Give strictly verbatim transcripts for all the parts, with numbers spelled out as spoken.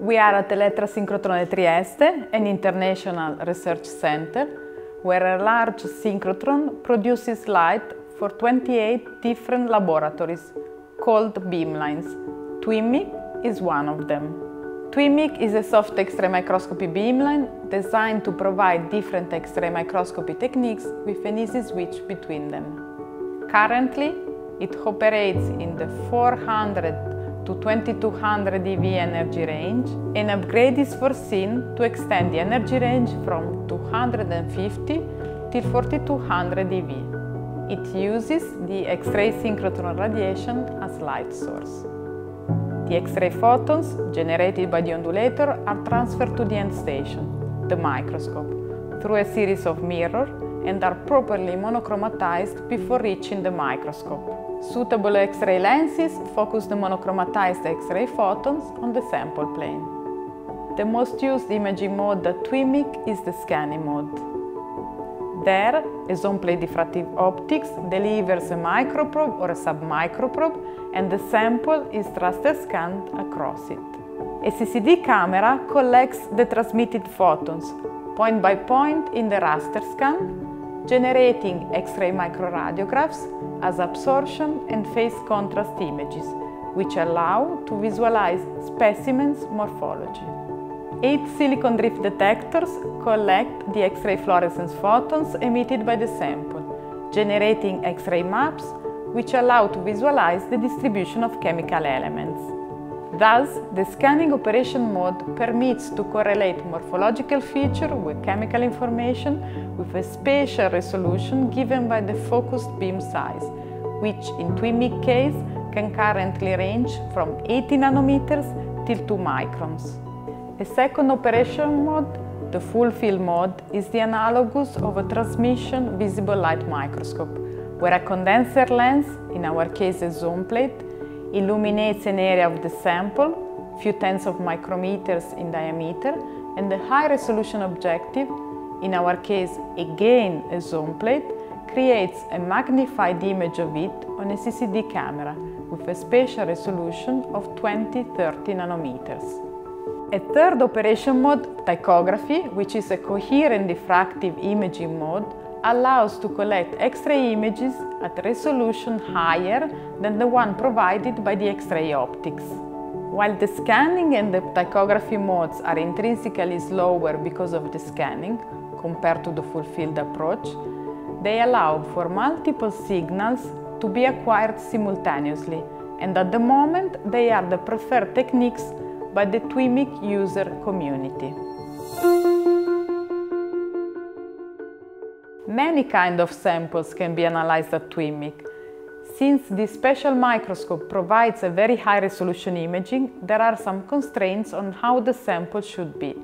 We are at Elettra Synchrotrone Trieste, an international research center, where a large synchrotron produces light for twenty-eight different laboratories, called beamlines. TWIMIC is one of them. TWIMIC is a soft X-ray microscopy beamline designed to provide different X-ray microscopy techniques with an easy switch between them. Currently, it operates in the four hundred to twenty-two hundred E V energy range. An upgrade is foreseen to extend the energy range from two hundred fifty till forty-two hundred E V. It uses the X-ray synchrotron radiation as light source. The X-ray photons generated by the ondulator are transferred to the end station, the microscope, through a series of mirrors and are properly monochromatized before reaching the microscope. Suitable X-ray lenses focus the monochromatized X-ray photons on the sample plane. The most used imaging mode at TWIMIC is the scanning mode. There, a zone plate diffractive optics delivers a microprobe or a submicroprobe, and the sample is raster scanned across it. A C C D camera collects the transmitted photons, point by point in the raster scan, generating X-ray microradiographs as absorption and phase contrast images, which allow to visualize specimens' morphology. Eight silicon drift detectors collect the X-ray fluorescence photons emitted by the sample, generating X-ray maps which allow to visualize the distribution of chemical elements. Thus, the scanning operation mode permits to correlate morphological feature with chemical information with a spatial resolution given by the focused beam size, which in TWIMIC case can currently range from eighty nanometers till two microns. A second operation mode, the full field mode, is the analogous of a transmission visible light microscope, where a condenser lens, in our case a zone plate, illuminates an area of the sample, few tens of micrometers in diameter, and the high-resolution objective, in our case again a zone plate, creates a magnified image of it on a C C D camera with a spatial resolution of twenty to thirty nanometers. A third operation mode, tachography, which is a coherent diffractive imaging mode, allows to collect X-ray images at a resolution higher than the one provided by the X-ray optics. While the scanning and the tachography modes are intrinsically slower because of the scanning, compared to the full field approach, they allow for multiple signals to be acquired simultaneously, and at the moment they are the preferred techniques by the TWIMIC user community. Many kinds of samples can be analyzed at TWIMIC. Since this special microscope provides a very high resolution imaging, there are some constraints on how the sample should be.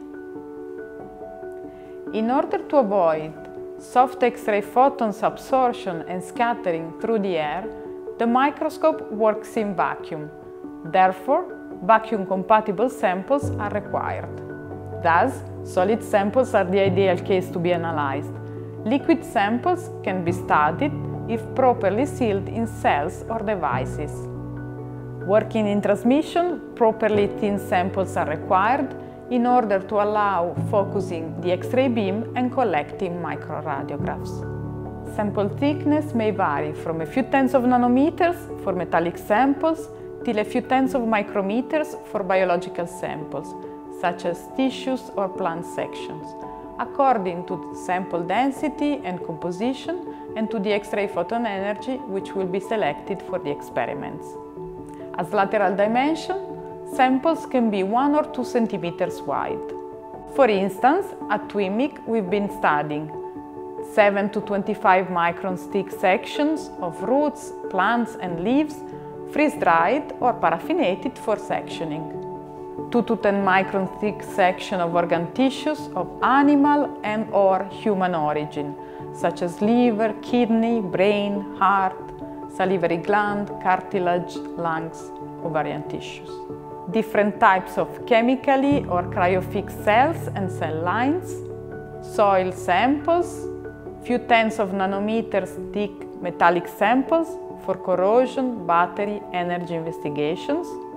In order to avoid soft X-ray photons absorption and scattering through the air, the microscope works in vacuum. Therefore, vacuum-compatible samples are required. Thus, solid samples are the ideal case to be analyzed. Liquid samples can be studied if properly sealed in cells or devices. Working in transmission, properly thin samples are required in order to allow focusing the X-ray beam and collecting microradiographs. Sample thickness may vary from a few tens of nanometers for metallic samples till a few tens of micrometers for biological samples, such as tissues or plant sections, according to sample density and composition and to the X-ray photon energy which will be selected for the experiments. As lateral dimension, samples can be one or two centimeters wide. For instance, at TWIMIC we've been studying seven to twenty-five micron thick sections of roots, plants and leaves, freeze-dried or paraffinated for sectioning. two to ten micron thick section of organ tissues of animal and or human origin, such as liver, kidney, brain, heart, salivary gland, cartilage, lungs, ovarian tissues. Different types of chemically or cryofixed cells and cell lines, soil samples, few tens of nanometers thick metallic samples for corrosion, battery, energy investigations,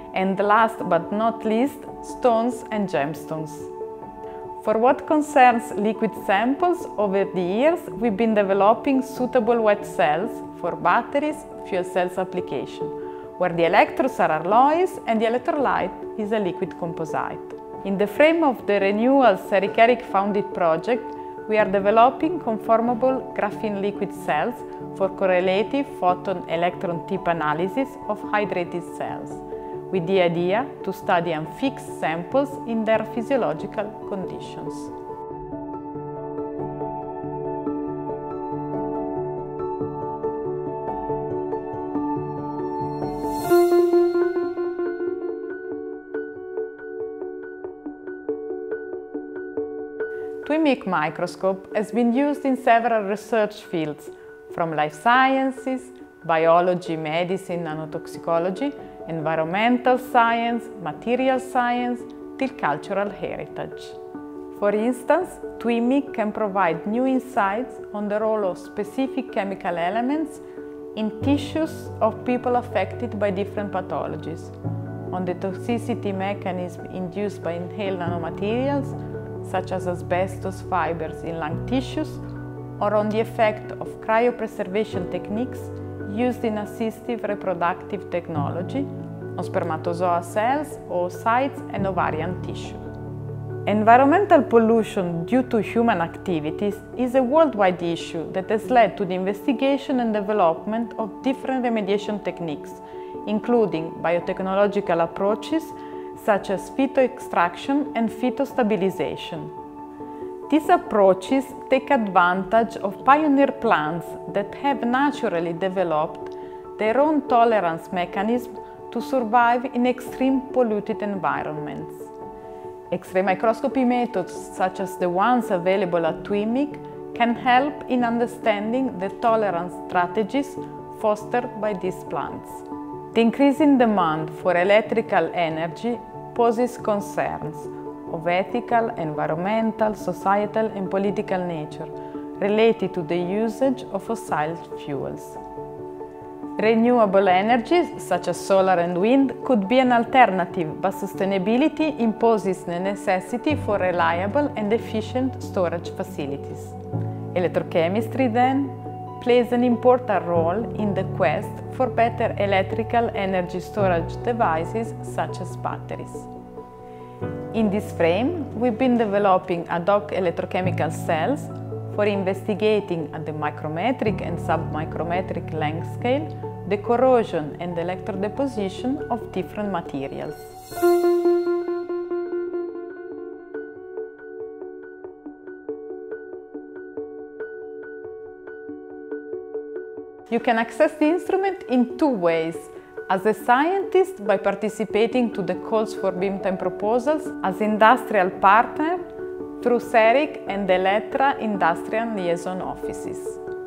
And last but not least, stones and gemstones. For what concerns liquid samples, over the years we've been developing suitable wet cells for batteries, fuel cells application, where the electrodes are alloys and the electrolyte is a liquid composite. In the frame of the Renewals Erik Erik Founded project, we are developing conformable graphene liquid cells for correlative photon-electron tip analysis of hydrated cells, with the idea to study and fix samples in their physiological conditions. TWIMIC microscope has been used in several research fields, from life sciences, biology, medicine, nanotoxicology, environmental science, material science, till cultural heritage. For instance, TWIMIC can provide new insights on the role of specific chemical elements in tissues of people affected by different pathologies, on the toxicity mechanism induced by inhaled nanomaterials, such as asbestos fibers in lung tissues, or on the effect of cryopreservation techniques used in assistive reproductive technology on spermatozoa cells, oocytes, and ovarian tissue. Environmental pollution due to human activities is a worldwide issue that has led to the investigation and development of different remediation techniques, including biotechnological approaches such as phytoextraction and phytostabilization. These approaches take advantage of pioneer plants that have naturally developed their own tolerance mechanism to survive in extreme polluted environments. X-ray microscopy methods such as the ones available at TWIMIC can help in understanding the tolerance strategies fostered by these plants. The increasing demand for electrical energy poses concerns of ethical, environmental, societal and political nature related to the usage of fossil fuels. Renewable energies, such as solar and wind, could be an alternative, but sustainability imposes the necessity for reliable and efficient storage facilities. Electrochemistry, then, plays an important role in the quest for better electrical energy storage devices such as batteries. In this frame, we've been developing ad hoc electrochemical cells for investigating at the micrometric and submicrometric length scale the corrosion and electrodeposition of different materials. You can access the instrument in two ways: as a scientist by participating to the calls for beamtime proposals, as industrial partner through CERIC and ELETRA industrial liaison offices.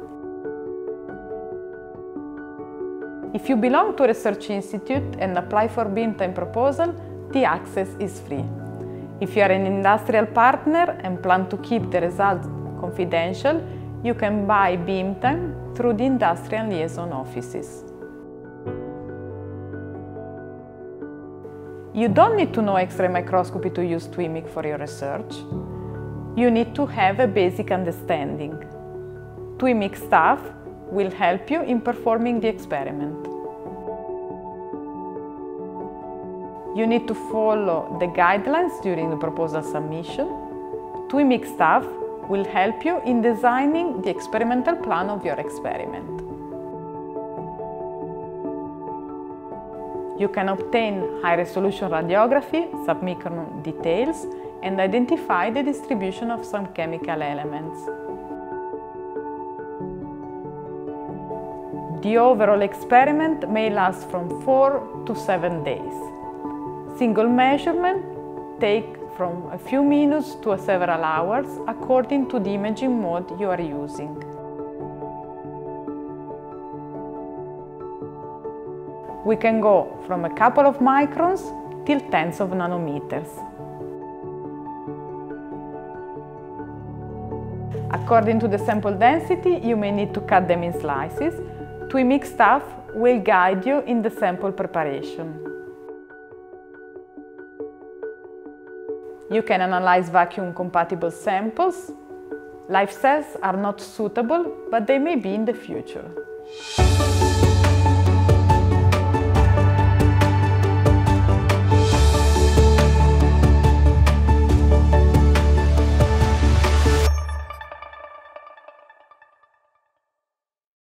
If you belong to a research institute and apply for beamtime proposal, the access is free. If you are an industrial partner and plan to keep the results confidential, you can buy beamtime through the industrial liaison offices. You don't need to know X-ray microscopy to use TWIMIC for your research. You need to have a basic understanding. TWIMIC staff will help you in performing the experiment. You need to follow the guidelines during the proposal submission. TWIMIC staff will help you in designing the experimental plan of your experiment. You can obtain high-resolution radiography, submicron details, and identify the distribution of some chemical elements. The overall experiment may last from four to seven days. Single measurement take from a few minutes to several hours according to the imaging mode you are using. We can go from a couple of microns till tens of nanometers. According to the sample density, you may need to cut them in slices. T W I M I C staff will guide you in the sample preparation. You can analyze vacuum-compatible samples. Live cells are not suitable, but they may be in the future.